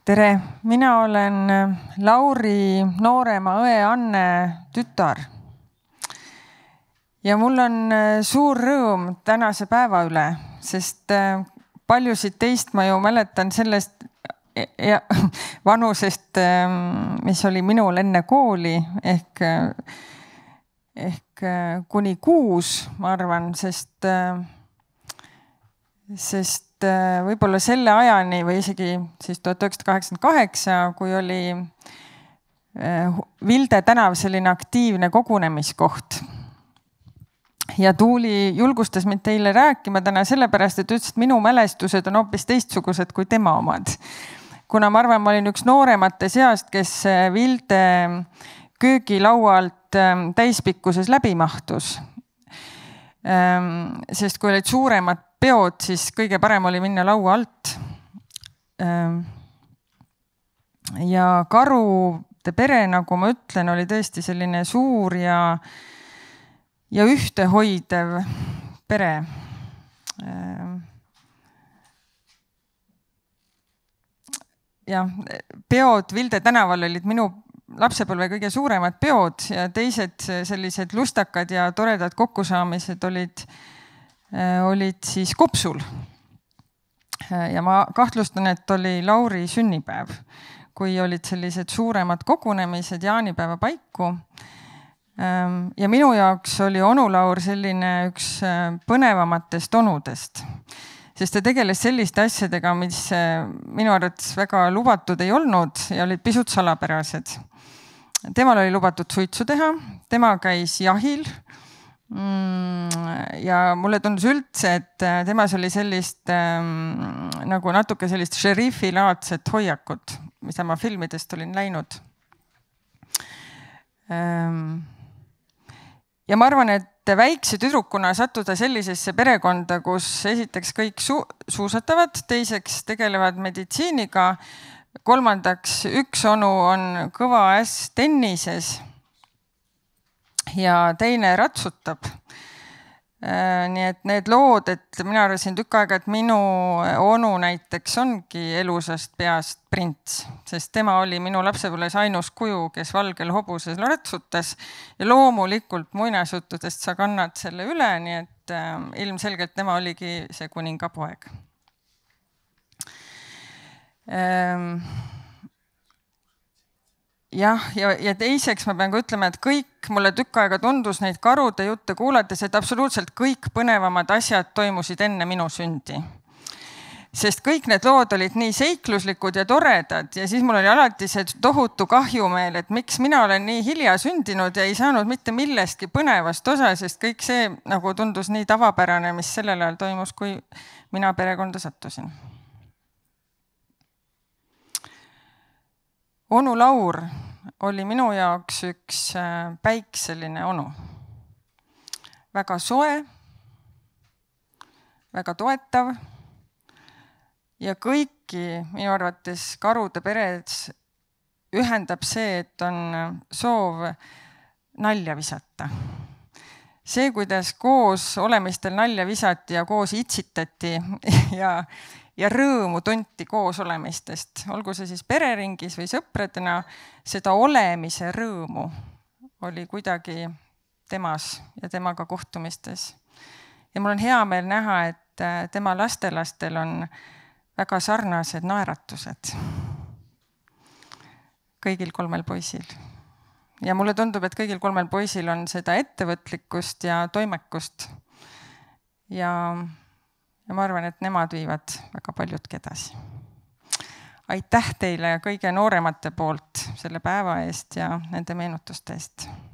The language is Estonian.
Tere, mina olen Lauri noorema õe Anne tütar. Ja mul on suur rõõm tänase päeva üle, sest paljusid teist ma ju mäletan sellest vanusest, mis oli minul enne kooli, ehk kuni 6, ma arvan, sest võib-olla selle ajani või isegi siis 1988, kui oli Vilde tänav selline aktiivne kogunemiskoht. Ja Tuuli julgustas mind teile rääkima täna sellepärast, et ütles, et minu mälestused on hoopis teistsugused kui tema omad. Kuna ma arvan, ma olin üks nooremate seast, kes Vilde köögilaualt täispikkuses läbi mahtus. Sest kui olid suuremad peod, siis kõige parem oli minna laua alt. Ja Karude pere, nagu ma ütlen, oli tõesti selline suur ja ühtehoidev pere. Ja peod Vilde tänaval olid minu lapsepõlve kõige suuremad peod ja teised sellised lustakad ja toredad kokkusaamised olid siis Kopsul. Ja ma kahtlustan, et oli Lauri sünnipäev, kui olid sellised suuremad kogunemised jaanipäeva paiku. Ja minu jaoks oli onu Laur selline üks põnevamatest onudest, sest ta tegeles selliste asjadega, mis minu arvates väga lubatud ei olnud ja olid pisut salapärased. Temal oli lubatud suitsu teha, tema käis jahil ja mulle tundus üldse, et temas oli sellist nagu natuke sellist šerifilaadset hoiakut, mida ma filmidest olin läinud. Ja ma arvan, et väikse tüdrukuna sattuda sellisesse perekonda, kus esiteks kõik suusatavad, teiseks tegelevad meditsiiniga, kolmandaks üks onu on kõva äss tennises ja teine ratsutab. Nii et need lood, et mina arvasin tükk aega, et minu onu näiteks ongi elusast peast prints, sest tema oli minu lapsepõlves ainus kuju, kes valgel hobuses ratsutas ja loomulikult muinasjuttudest sa kannad selle üle, nii et ilmselgelt tema oligi see kuningapoeg. Ja teiseks ma pean ka ütlema, et kõik mulle tükk aega tundus neid Karude jutte kuulates, et absoluutselt kõik põnevamad asjad toimusid enne minu sündi. Sest kõik need lood olid nii seikluslikud ja toredad ja siis mul oli alati see tohutu kahjumeel, et miks mina olen nii hilja sündinud ja ei saanud mitte millestki põnevast osa, sest kõik see nagu tundus nii tavapärane, mis sellel ajal toimus, kui mina perekonda sattusin. Onu Laur oli minu jaoks üks päikseline onu. Väga soe, väga toetav ja kõiki minu arvates Karude peres ühendab see, et on soov nalja visata. See, kuidas koos olemistel nalja visati ja koos itsitati ja rõõmu tunti koos olemistest, olgu see siis pereringis või sõpradena, seda olemise rõõmu oli kuidagi temas ja temaga kohtumistes. Ja mul on hea meel näha, et tema lastelastel on väga sarnased naeratused kõigil 3 poisil. Ja mulle tundub, et kõigil 3 poisil on seda ettevõtlikkust ja toimekust ja ma arvan, et nemad viivad väga paljudki edasi. Aitäh teile kõige nooremate poolt selle päeva eest ja nende meenutuste eest.